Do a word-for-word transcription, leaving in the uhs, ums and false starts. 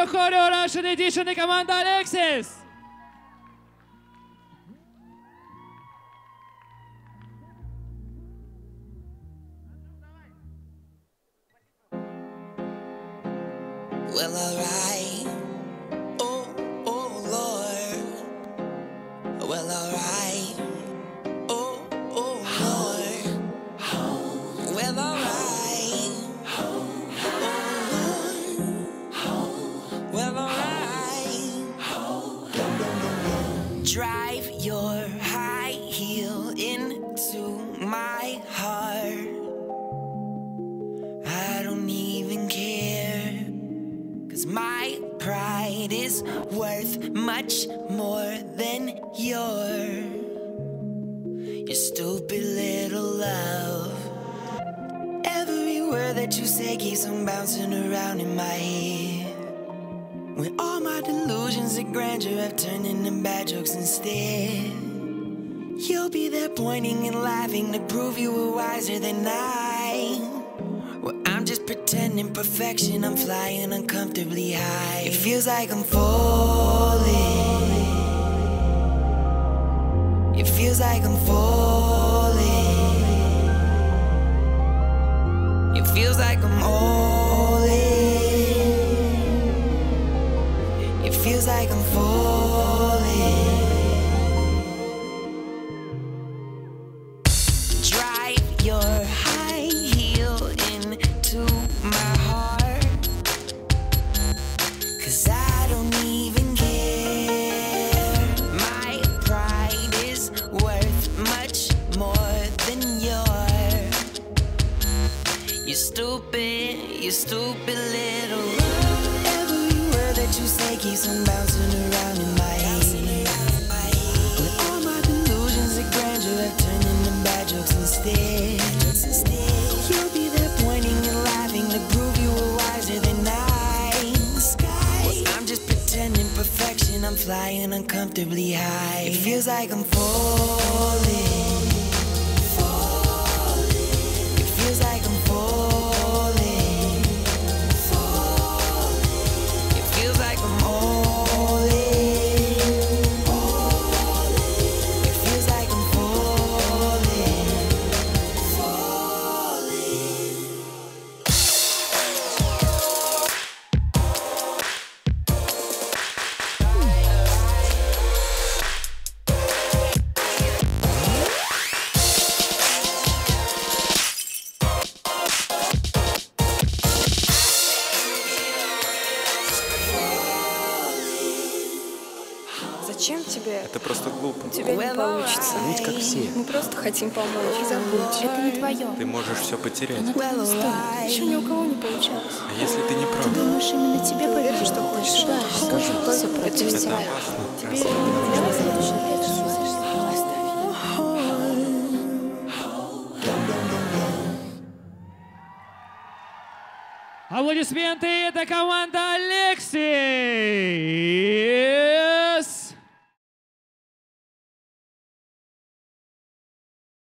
Choreo Russian Edition и команда Alexis. Well, alright. Oh, oh, Lord. Well, alright. Oh, oh, Lord. Well, alright. Oh, Lord. Well, alright. Drive your high heel into my heart. I don't even care. Cause my pride is worth much more than your Your stupid little love. Every word that you say keeps on bouncing around in my head. When all my delusions of grandeur have turned into bad jokes instead. You'll be there pointing and laughing to prove you were wiser than I. Well, I'm just pretending perfection, I'm flying uncomfortably high. It feels like I'm falling. It feels like I'm falling. It feels like I'm all in. It feels like I'm falling. Drive your high heel into my heart. Cause I don't even care. My pride is worth much more than yours. You stupid, you stupid little. Every word that you say keeps on bouncing around in my head. When all my delusions of grandeur have turned into bad jokes instead. You'll be there pointing and laughing to prove you were wiser than I. Well, I'm just pretending perfection, I'm flying uncomfortably high. It feels like I'm falling. It feels like I'm falling. It feels like I'm all in. It feels like I'm falling. Зачем тебе? Это просто глупо. У тебя не получится. Будь как все. Мы просто хотим помочь. И забудь. Это не твое. Ты можешь все потерять. Еще ни у кого не получалось. А если ты не прав? Думаешь, именно тебе Ты уверен, повезло? что хочешь? Да, Скажи, все против Это тебя. опасно. Аплодисменты, это команда Alexis.